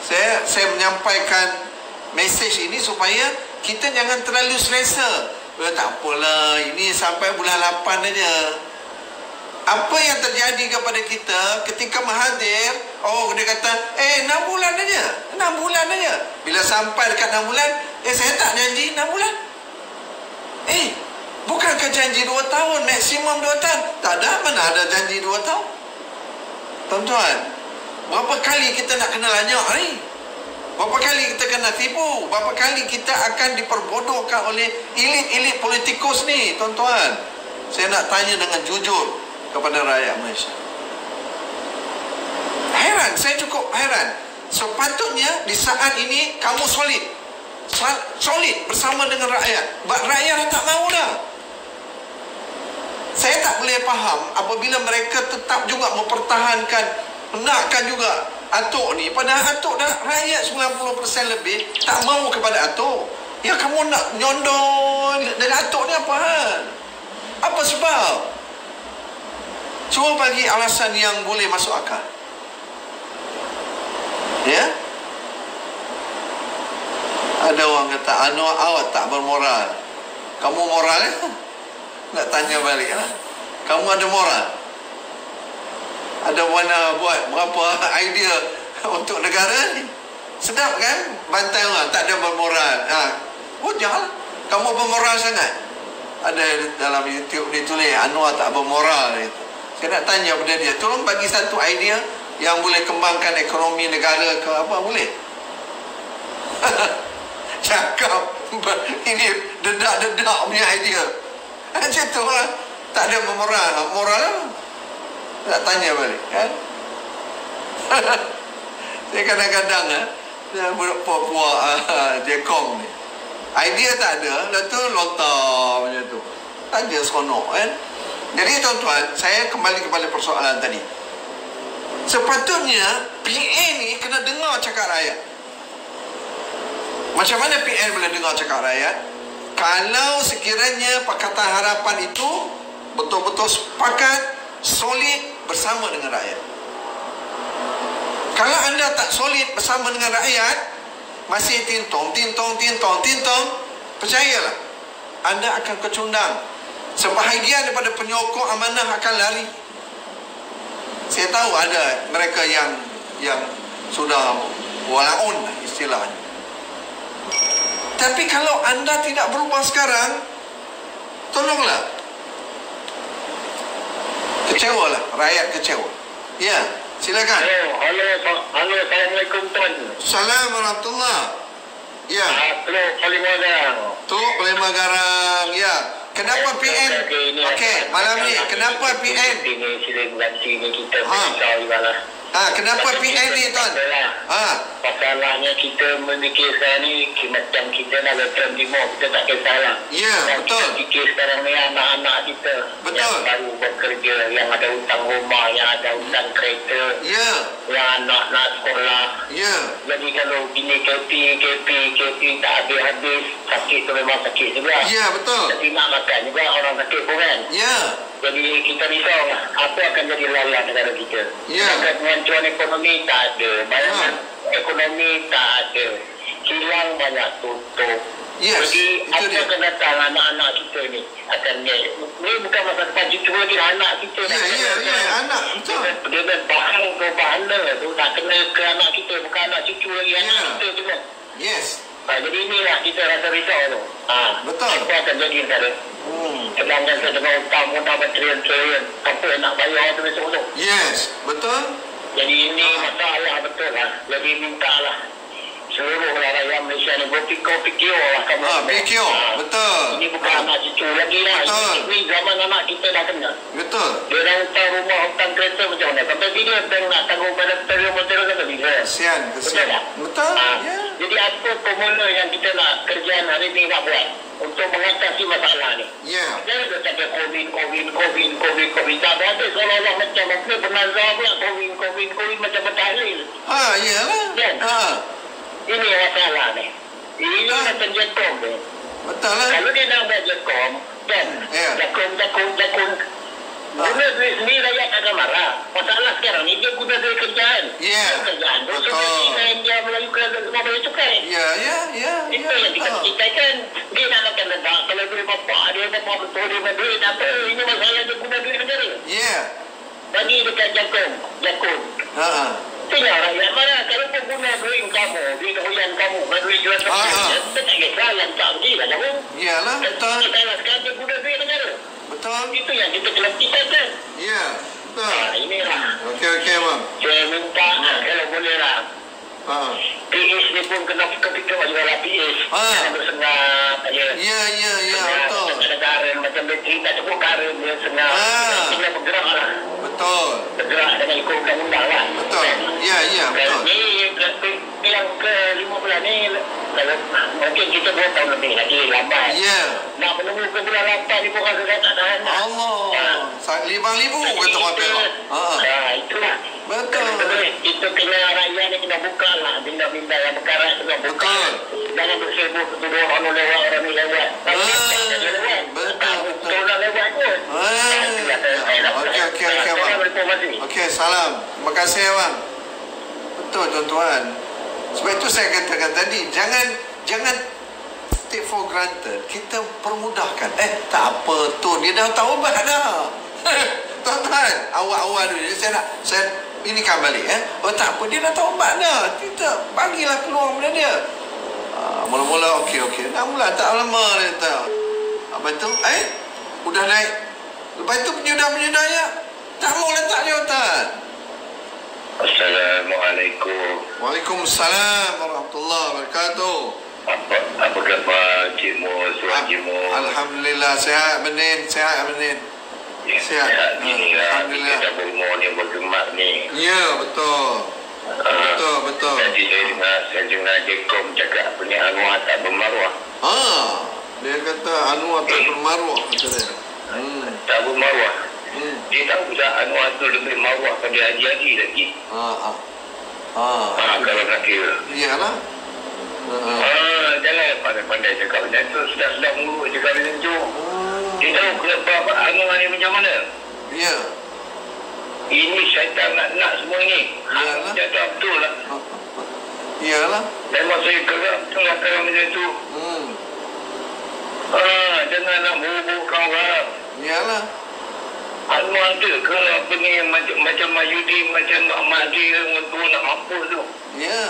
Saya menyampaikan mesej ini supaya kita jangan terlalu selesa. Tak apalah, ini sampai bulan 8 aja. Apa yang terjadi kepada kita ketika Mahathir, dia kata 6 bulan aja, 6 bulan aja. Bila sampai dekat 6 bulan, saya tak janji 6 bulan. Bukankah janji 2 tahun, maksimum 2 tahun? Tak ada, mana ada janji 2 tahun. Tuan-tuan, berapa kali kita nak kena lanyak ni? Berapa kali kita kena tipu? Berapa kali kita akan diperbodohkan oleh elit-elit politikus ni, tuan-tuan? Saya nak tanya dengan jujur kepada rakyat Malaysia. Heran, saya cukup heran. Sepatutnya di saat ini kamu solid bersama dengan rakyat. Rakyat tak mahu dah. Saya tak boleh faham apabila mereka tetap juga mempertahankan, nakkan juga Atok ni. Padahal Atok dah, rakyat 90% lebih tak mahu kepada Atok. Ya, kamu nak nyondol dengan Atok ni apa hal? Apa sebab? Cuba bagi alasan yang boleh masuk akal. Ya? Ada orang kata, Anwar, awak tak bermoral. Kamu moral ya? Nak tanya balik lah. Kamu ada moral? Ada mana buat berapa idea untuk negara ni? Sedap kan? Bantai orang, tak ada bermoral. Jangan. Kamu bermoral sangat. Ada dalam YouTube ni tulis, Anwar tak bermoral. Saya nak tanya pada dia, tolong bagi satu idea yang boleh kembangkan ekonomi negara ke apa, boleh? Cakap ini dedak-dedak punya idea. Macam tu lah. Tak ada bermoral. Moral lah. Tak tanya balik kan? Saya kadang-kadang puak-puak Jekong ni, idea tak ada, lepas tu lontar macam tu. Tanya seronok kan? Jadi tuan-tuan, saya kembali kepada persoalan tadi. Sepatutnya PA ni kena dengar cakap rakyat. Macam mana PA boleh dengar cakap rakyat? Kalau sekiranya Pakatan Harapan itu betul-betul sepakat, solid bersama dengan rakyat. Kalau anda tak solid bersama dengan rakyat, masih tintong, percayalah, anda akan kecundang. Sebahagian daripada penyokong amanah akan lari. Saya tahu ada mereka yang sudah walaun istilahnya. Tapi kalau anda tidak berubah sekarang, tolonglah. Kecewalah, rakyat kecewa. Ya, silakan. Halo, Assalamualaikum tuan. Assalamualaikum warahmatullahi. Ya. Halo, Palimah Garang. Tok Palimah Garang. Ya. Kenapa PN? Okey, malam ni kenapa PN? Ini sila ganti ni kita beritahu juga. Kenapa PN ni tuan? Masalahnya kita memikir sekarang ni macam kita nak letak timur, kita tak kisahlah. Ya, betul. Kita fikir sekarang ni anak-anak kita yang baru bekerja, yang ada hutang rumah, yang ada hutang kereta, yang anak nak sekolah. Jadi kalau bini KP tak habis-habis, sakit tu memang sakit juga. Ya, betul. Tapi nak makan juga orang sakit pun kan. Jadi kita risau apa akan jadi lalat negara kita. Kementerian ekonomi tak ada, bayangan ekonomi tak ada, kilang banyak tutup. Jadi apa akan datang anak-anak kita ni akan ni bukan masa depan cucu lagi, anak kita anak betul. Dia bahan ke bahana tu tak kena ke anak kita, bukan anak cucu lagi, anak kita semua. Jadi inilah kita rasa risau tu. Betul. Apa akan jadi negara? Sedangkan saya dengar hutang bertriliun-triliun, apa yang nak bayar tu besok tu? Betul. Jadi ini masalah betul lah. Jadi mintalah seluruh rakyat Malaysia ni berfikir lah kamu. Betul. Ini bukan anak cucu lagi lah. Ini zaman anak kita dah kena. Betul. Dia dah hutang rumah, hutang kereta macam mana? Sampai bila bank nak tanggung pada triliun kata bila? Kesian. Betul tak? Betul. Jadi apa formula yang kita nak kerjaan hari ni nak buat untuk mengatasi masalah ni? Jangan kita cakap COVID. Tak ada seolah-olah macam apa bernazar pula COVID macam bertahlil. Iyalah. Ini masalah ni. Ini macam Jekong ni. Betul lah. Kalau dia nak buat Jekong, kan? Jekong. Guna duit sendiri rakyat akan marah. Masalah sekarang ni dia guna duit kerjaan. Kerjaan. Betul. India, Malaysia rumah bayar cukai. Ya. Itu yang kita kan. Dia nak makan lemak. Kalau duit bapak betul dia buat duit apa. Ini masalah dia guna duit negara. Ya. Bagi dekat jakun. Tinggal rakyat mana. Kalau pun guna duit kamu, duit hujan kamu, duit jual kecil, kita tak kisah yang canggih lah. Iyalah, betul. Sekarang dia guna duit negara. Betul. Itu yang kita kena tingkatkan. Ya, betul. Inilah. Okey, bang. Saya minta kalau boleh lah. PH ni pun kena ketika juga lah PH. Kena bersengap aja. Ya, betul. Ada karen macam bateri tak cukup karen dia sengap. Tinggal bergerak lah. Betul. Bergerak dengan ikut undang-undang lah. Betul. Ya, betul. Ni yang ke-15 ni kalau mungkin kita 2 tahun lebih lagi lambat. Ya. Nak menunggu ke bulan 8 ni pun rasa saya tak tahan. Allah. Libang-libu kata hotel. Itulah. Betul. Itu kena rakyat ni kena buka lah. Benda-benda yang berkarat tu kena buka. Jangan bersibuk tuduh orang lewat, orang ni lewat. Betul. Orang lewat pun. Okey, bang. Okey, salam. Terima kasih, bang. Betul, tuan-tuan. Sebab itu saya katakan tadi, jangan take for granted. Kita permudahkan. Tak apa tu, dia dah tahu ubat dah. Tuan-tuan, awal-awal dulu saya inikan balik. Tak apa, dia dah tahu ubat dah. Kita bagilah keluar benda dia. Mula-mula okey. Dah mula tak lama dia tahu. Apa tu? Udah naik. Lepas tu penyudah-penyudahnya tak mau letak jawatan. Assalamualaikum. Waalaikumsalam warahmatullahi wabarakatuh. Apa khabar Cikmu, Suan Cikmu? Alhamdulillah, sihat Benin. Sihat. Alhamdulillah. Kita dah berumur ni, bergemak ni. Ya, betul. Betul. Tadi saya dengar Jekom cakap apa ni, Anwar tak bermaruah. Dia kata Anwar tak bermaruah, kata dia. Tak bermaruah. Dia tahu tak Anwar tu lebih maruah pada Haji lagi. Kalau nak kira. Iyalah. Jangan pandai-pandai cakap macam tu. Sudah mulut cakap macam tu. Dia tahu kenapa Anwar ni macam mana. Ya. Ini syaitan nak semua ni. Dia tahu betul lah. Iyalah. Memang saya kerap tengah-tengah macam tu. Jangan nak buruk kawan. Iyalah. Anwar ada ke apa ni macam Mahyudin, macam Mahdi orang tua nak mampus tu. Ya.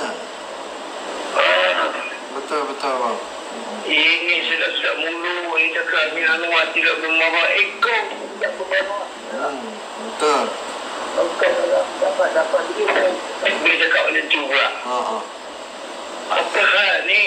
Betul bang. Ini sedap-sedap mulu. Ini cakap ni Anwar tidak bermarah. Kau tidak bermarah. Betul. Kau dapat dia cakap macam tu pula. Apa hal ni?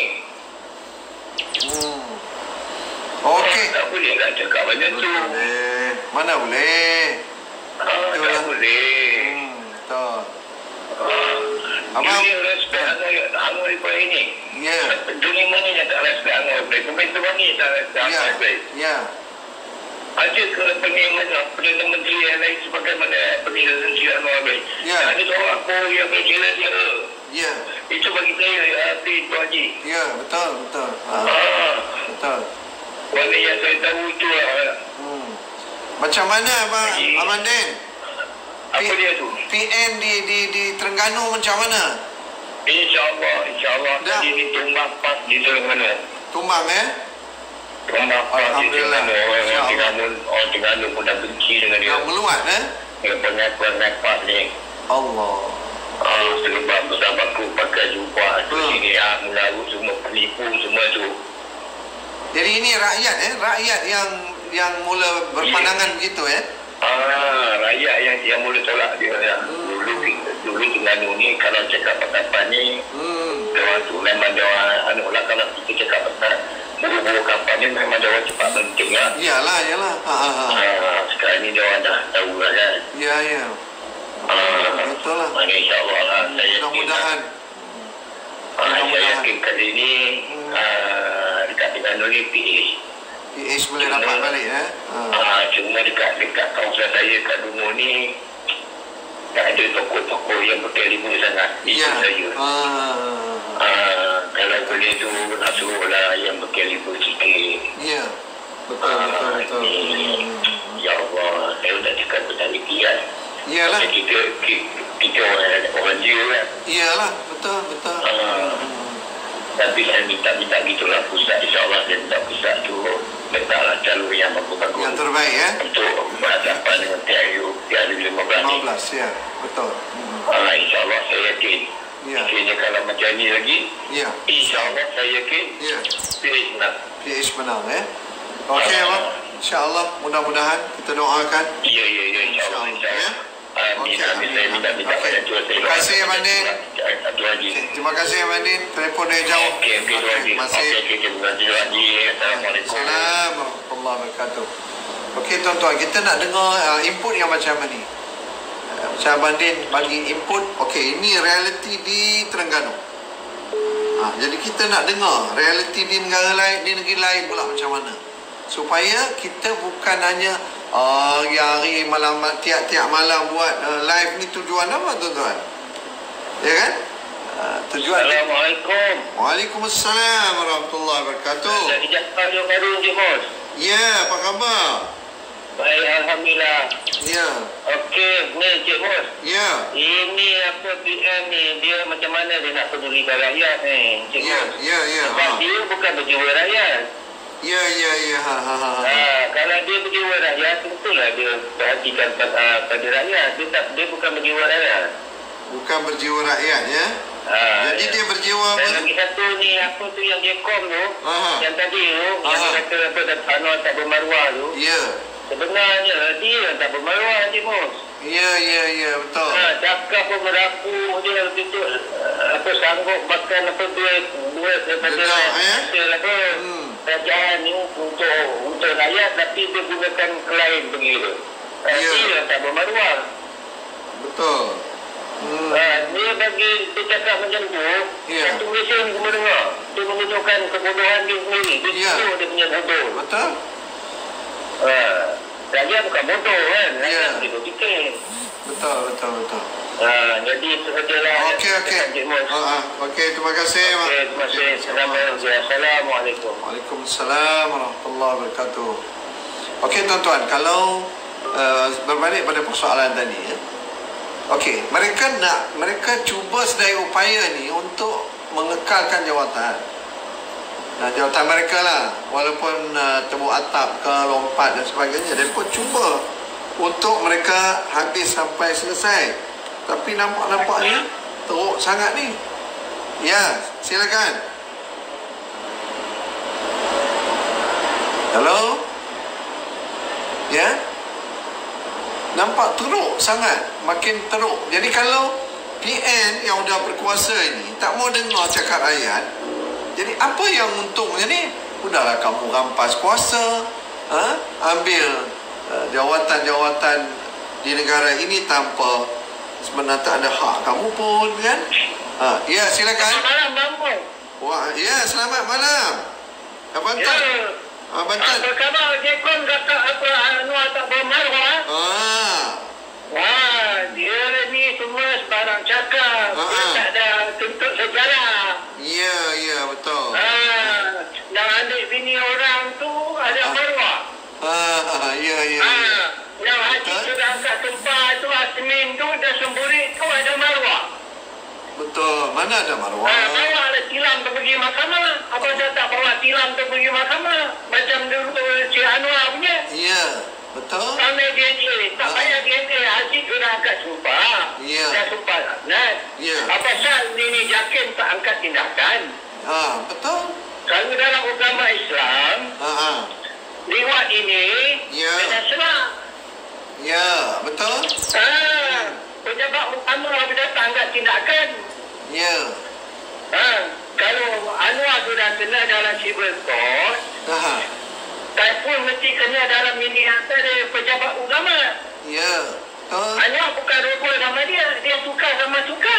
Okey. Tak boleh nak cakap macam tu. Mana boleh? Tak boleh. Betul. Abang respect Anwar Ibrahim ni. Ya. Dunia mana yang tak respect Anwar Ibrahim? Pemerintah mana tak respect Anwar Ibrahim? Ya. Ada ke Perdana Menteri yang lain sebagaimana Perdana Menteri Anwar Ibrahim? Ya. Ada seorang apa yang berkira dia. Ya. Itu bagi saya, Tuan Haji. Ya, betul. Betul. Warna yang saya tahu itu lah. Macam mana Abang Den? Apa dia tu? PN di Terengganu macam mana? InsyaAllah. Tadi ni tumbang pas di Terengganu. Tumbang Tumbang pas di Terengganu. Alhamdulillah. Orang Terengganu pun dah benci dengan dia. Yang meluat Dia pengakuan pas ni. Allah. Sebab bersamaku pakai jubah tu sini. Mengaku semua penipu semua tu. Jadi ini rakyat yang mula berpandangan begitu rakyat yang mula tolak dia dulu Terengganu ni kalau cakap apa ni dia tu memang dia orang kalau kita cakap pasal buru-buru kapal ni memang dia orang cepat penting lah. Iyalah. Sekarang ni dia orang dah tahu lah kan. Ya. Betul lah. InsyaAllah lah. Mudah-mudahan. Saya yakin kali ni dekat Terengganu ni PH boleh dapat balik cuma dekat kawasan saya kat Dungu ni tak ada tokoh-tokoh yang berkaliber sangat. Itu saya. Kalau boleh tu nak suruhlah yang berkaliber sikit. Ya. Betul. Ya Allah, saya tak cakap bertaliti kan. Iyalah. Kita orang dia kan. Iyalah, betul. Tapi saya minta gitulah pusat, insyaAllah saya minta pusat tu letaklah jalur yang bagus-bagus. Yang terbaik ya. Untuk berhadapan dengan TIU 15 ya, betul. InsyaAllah saya yakin. Ya. Akhirnya kalau macam ni lagi, ya, InsyaAllah saya yakin PH menang. PH menang ya. Okey abang, InsyaAllah mudah-mudahan kita doakan. Ya, InsyaAllah. Ya. Amin. Saya minta banyak doa. Terima kasih Abang Din. Terima kasih Abang Din. Telefon dia jauh. Okey, terima kasih. Terima kasih. Assalamualaikum. Assalamualaikum warahmatullahi wabarakatuh. Okey tuan-tuan, kita nak dengar input yang macam ni. Macam Abang Din bagi input. Okey, ini realiti di Terengganu. Jadi kita nak dengar realiti di negara lain, di negeri lain pula macam mana. Supaya kita bukan hanya hari-hari malam, tiap-tiap malam buat live ni. Tujuan apa tuan-tuan? Ya kan? Tujuan. Assalamualaikum. Waalaikumsalam warahmatullahi wabarakatuh. Dari Jakarta yang baru Encik Mus. Ya, apa khabar? Baik, Alhamdulillah. Ya. Okey, ni Encik Mus. Ya. Ini apa PM ni, dia macam mana dia nak pedulikan rakyat ni, Encik Mus? Ya. Sebab dia bukan berjiwa rakyat. Ya. Kalau dia berjiwa rakyat, tentulah dia perhatikan pada rakyat. Dia bukan berjiwa rakyat. Bukan berjiwa rakyat ya. Jadi dia berjiwa apa? Dan lagi satu ni, apa tu yang dia kom tu, yang tadi tu, yang dia kata apa Anwar tak bermaruah tu. Ya. Sebenarnya dia yang tak bermaruah, Encik Mus. Ya, betul. Cakap pun merapu dia begitu, apa sanggup makan apa duit daripada kerajaan ni untuk rakyat, tapi dia gunakan lain begitu. Dia tak bermaruah. Betul. Dia cakap macam tu, satu Malaysia ni cuma dengar. Dia menunjukkan kebodohan dia sendiri. Dia dia punya bodoh. Betul. Rakyat bukan bodoh kan. Rakyat dia berfikir. Betul. Jadi itu sajalah. Okey. Okey, terima kasih. Terima kasih. Assalamualaikum. Waalaikumsalam warahmatullahi wabarakatuh. Okey tuan-tuan, kalau berbalik pada persoalan tadi ya. Okey, mereka cuba sedaya upaya ni untuk mengekalkan jawatan. Jawatan mereka lah, walaupun tembok atap ke, lompat dan sebagainya, mereka cuba untuk mereka habis sampai selesai. Tapi nampaknya teruk sangat ni. Ya, silakan. Hello? Ya? Nampak teruk sangat, makin teruk. Jadi kalau PN yang dah berkuasa ini tak mau dengar cakap rakyat, jadi apa yang untungnya ni? Udahlah kamu rampas kuasa, ambil jawatan-jawatan di negara ini tanpa sebenarnya tak ada hak kamu pun kan? Ya, silakan. Selamat malam, Bang. Wah, ya, selamat malam. Bantan. Bantan. Apa khabar? Jekon kata apa Anwar tak bermaruah? Dia ni semua sebarang cakap. Dia tak ada tuntut sejarah. Ya, betul. Yang adik bini orang tu ada maruah. Ya. Yang haji sudah angkat tempat tu, Asmin tu, dah semburit tu ada maruah. Betul, mana ada maruah? Bawa ada tilam tu pergi mahkamah. Apa saya tak bawa tilam tu pergi mahkamah? Macam dulu si Anwar punya. Ya, betul. Sampai DNA, tak payah DNA. Haji sudah angkat sumpah. Ya. Dah sumpah laknat. Ya. Apa sal ini yakin tak angkat tindakan? Betul. Kalau dalam agama Islam, liwat ini, kena serah. Ya, betul. Pejabat utama sudah tak angkat tindakan. Ya. Kalau Anwar sudah kena dalam civil court, pun mesti kena dalam miniatur pejabat utama. Ya, betul. Anwar bukan robol sama dia suka sama suka.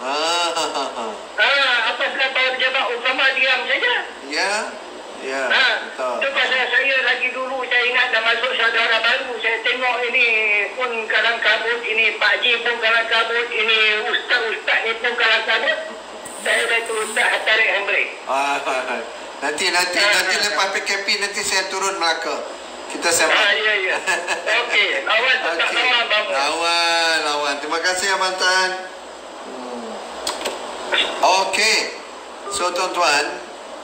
Apa sebab pejabat utama diam saja? Ya, betul. Itu pasal saya lagi dulu, saya ingat dah masuk saudara baru, saya tengok ini pun kalang kabut, ini Pak Ji pun kalang kabut, ini ustaz-ustaz ni pun kalang kabut. Saya dah tu ustaz tarik handbrake. Nanti lepas PKP nanti saya turun Melaka. Kita sembang. Ya. Okey, lawan tetap lawan bapa. Lawan. Terima kasih Abang Tan. Okey. So tuan-tuan,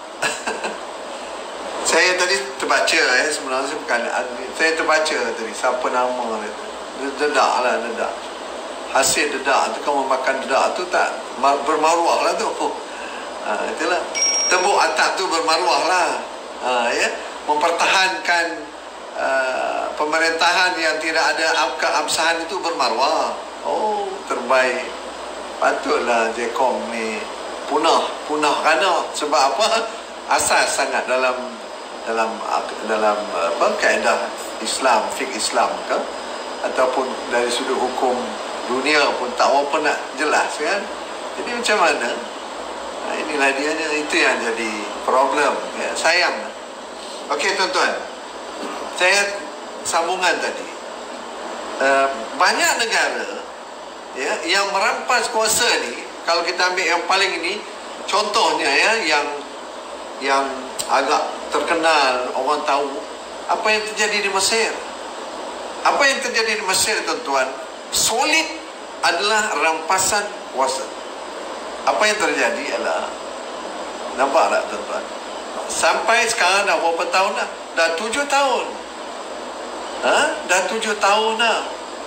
saya tadi terbaca sebenarnya saya terbaca tadi siapa nama dia. Dedak lah, dedak. Hasil dedak tu, kamu makan dedak tu tak bermaruah lah tu. Itulah. Tembok atap tu bermaruah lah. Ya, mempertahankan pemerintahan yang tidak ada keabsahan itu bermaruah. Oh, terbaik. Patutlah Jcom ni punah kerana sebab apa? Asas sangat dalam apa, kaedah Islam, fiqh Islam ke, ataupun dari sudut hukum dunia pun tak apa nak jelas kan. Jadi macam mana? Inilah dia, itu yang jadi problem ya, sayang. Okey tuan-tuan, saya sambungan tadi, banyak negara ya yang merampas kuasa ni. Kalau kita ambil yang paling ini contohnya ya, yang agak terkenal, orang tahu apa yang terjadi di Mesir. Apa yang terjadi di Mesir tuan-tuan, solid adalah rampasan kuasa. Apa yang terjadi ialah, nampak tak tuan-tuan, sampai sekarang dah berapa tahun dah? Dah 7 tahun. Dah 7 tahun dah.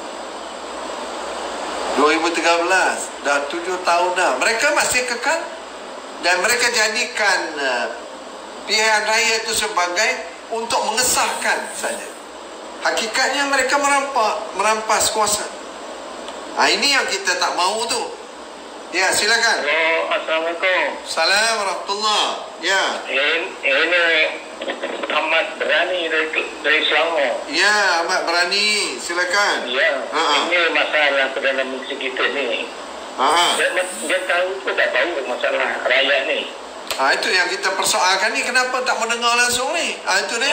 2013, dah 7 tahun dah. Mereka masih kekal dan mereka jadikan pilihan raya itu sebagai untuk mengesahkan saja. Hakikatnya mereka merampas kuasa. Ini yang kita tak mahu tu. Ya, silakan. Hello, Assalamualaikum. Assalamualaikum warahmatullahi. Ya. Ini Ahmad Berani dari Selangor. Ya, Ahmad Berani, silakan. Ya. Ini masalah Perdana Menteri kita ni. Dia tahu ke tak tahu masalah rakyat ni? Itu yang kita persoalkan ni, kenapa tak mendengar langsung ni? Itu dia.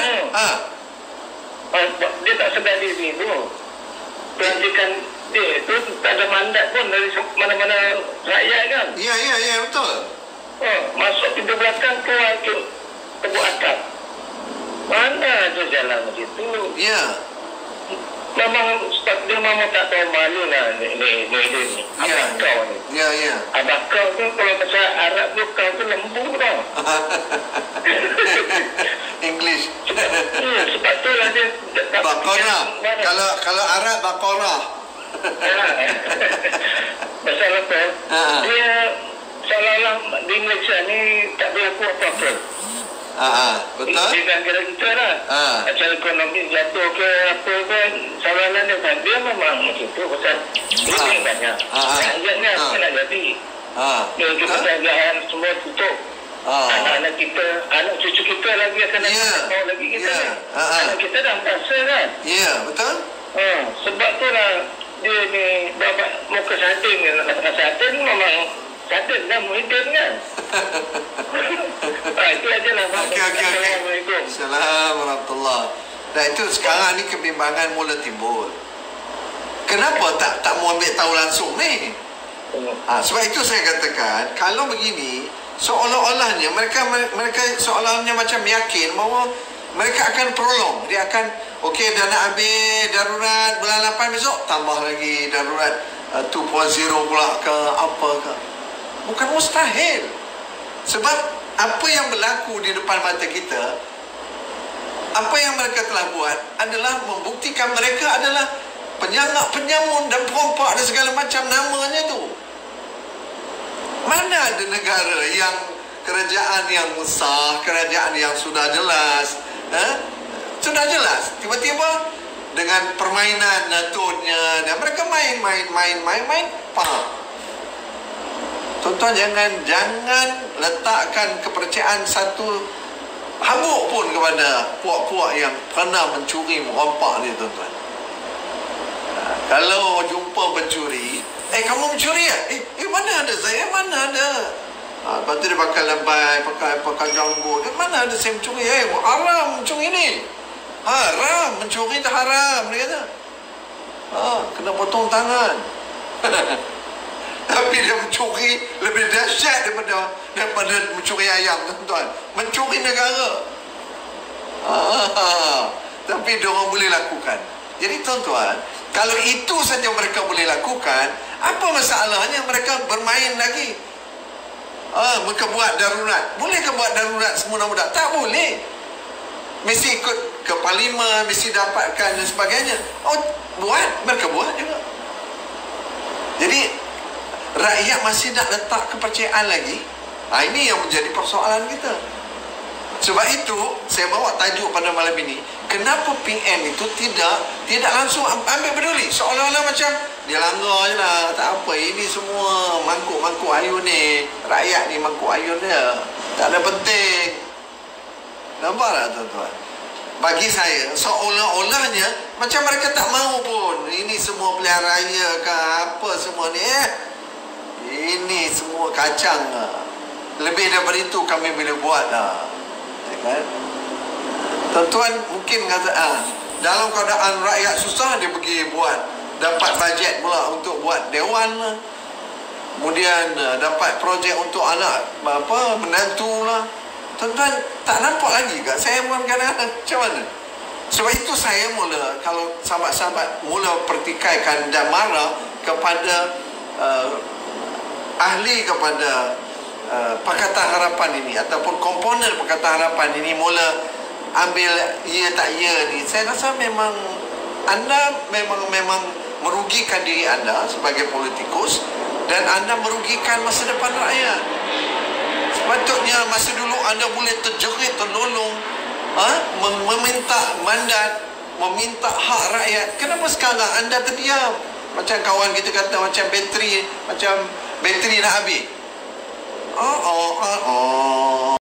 Dia tak sedar diri tu. Pelantikan dia tu tak ada mandat pun dari mana-mana rakyat kan? Ya, betul. Masuk pintu belakang, keluar tu tembok atap. Mana ada jalan begitu? Ya. Memang dia memang tak tahu malu lah ni. Abang kau ni. Ya. Abang kau tu kalau bahasa Arab tu, kau tu lembu tau. English. Sebab tu lah dia tak Baqarah. Kalau Arab Baqarah. Pasal apa? Dia seolah-olah di Malaysia ni tak berlaku apa-apa. Betul. Di negara kita lah. Macam ekonomi jatuh ke apa kan, seolah-olah dia memang macam tu. Pasal duit banyak. Rakyatnya apa nak jadi? Kita perniagaan semua tutup. Anak-anak kita, anak cucu kita lagi akan mau lagi kita. Anak kita dah rasa kan? Ya, betul. Sebab tu lah dia ni dapat muka satin ni. Nak satin memang satin dah Muhyiddin kan? Itu aja lah. Okey. Assalamualaikum. Assalamualaikum warahmatullahi. Dan itu sekarang ni kebimbangan mula timbul. Kenapa tak mau ambil tahu langsung ni? Sebab itu saya katakan, kalau begini, seolah-olahnya mereka seolah-olahnya macam yakin bahawa mereka akan prolong. Dia akan, okey, dah nak habis darurat bulan 8 besok, tambah lagi darurat 2.0 pula ke apa ke. Bukan mustahil. Sebab apa yang berlaku di depan mata kita, apa yang mereka telah buat adalah membuktikan mereka adalah penyangak, penyamun dan perompak dan segala macam namanya tu. Mana ada negara yang kerajaan yang sah, kerajaan yang sudah jelas, sudah jelas, tiba-tiba dengan permainan naturnya dan mereka main, Tuan-tuan, jangan letakkan kepercayaan satu habuk pun kepada puak-puak yang pernah mencuri, merompak ni tuan-tuan. Kalau jumpa pencuri, kamu mencuri ya? Mana ada saya? Mana ada? Lepas tu dia pakai lambai, pakai janggut. Mana ada saya mencuri? Haram mencuri ni. Haram, mencuri tu haram, dia kata. Kena potong tangan. Tapi dia mencuri lebih dahsyat daripada mencuri ayam, tuan-tuan. Mencuri negara. Tapi dia orang boleh lakukan. Jadi tuan-tuan, kalau itu saja mereka boleh lakukan, apa masalahnya mereka bermain lagi? Mereka buat darurat. Boleh ke buat darurat semua mudah? Tak boleh. Mesti ikut ke parlimen, mesti dapatkan dan sebagainya. Mereka buat juga. Jadi rakyat masih nak letak kepercayaan lagi. Ini yang menjadi persoalan kita. Sebab itu saya bawa tajuk pada malam ini, kenapa PM itu tidak langsung ambil peduli, seolah-olah macam dia langgar je lah, tak apa, ini semua mangkuk-mangkuk ayun ni, rakyat ni mangkuk ayun dia, tak ada penting. Nampak tak tuan-tuan? Bagi saya seolah-olahnya macam mereka tak mahu pun ini semua pilihan raya ke apa semua ni, ini semua kacang lah. Lebih daripada itu kami boleh buat lah, kan? Tuan-tuan mungkin kata dalam keadaan rakyat susah dia pergi buat, dapat bajet pula untuk buat dewan lah, kemudian dapat projek untuk anak menantu lah. Tuan-tuan tak nampak lagi ke saya kadang-kadang macam mana? Sebab itu saya mula, kalau sahabat-sahabat mula pertikaikan dan marah kepada ahli, kepada Pakatan Harapan ini ataupun komponen Pakatan Harapan ini, mula ambil ya tak ya ni, saya rasa memang anda memang merugikan diri anda sebagai politikus dan anda merugikan masa depan rakyat. Sepatutnya masa dulu anda boleh terjerit, terlolong, meminta mandat, meminta hak rakyat. Kenapa sekarang anda terdiam? Macam kawan kita kata, macam bateri nak habis.